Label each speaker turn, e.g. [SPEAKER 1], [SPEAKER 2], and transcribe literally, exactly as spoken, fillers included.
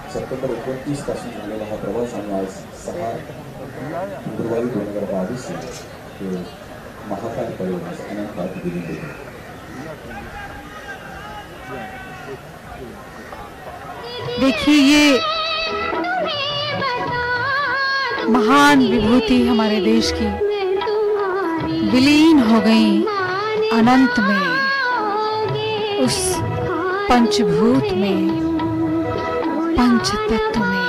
[SPEAKER 1] September एकोणतीस पासून झालेला हा प्रवास आणि आज सहा फेब्रुवारी दोन हजार बावीस ते महाकाल परिवारास अनंत आरती दिली गेली।
[SPEAKER 2] देखिए ये महान विभूति हमारे देश की विलीन हो गई अनंत में, उस पंचभूत में, पंच तत्व में।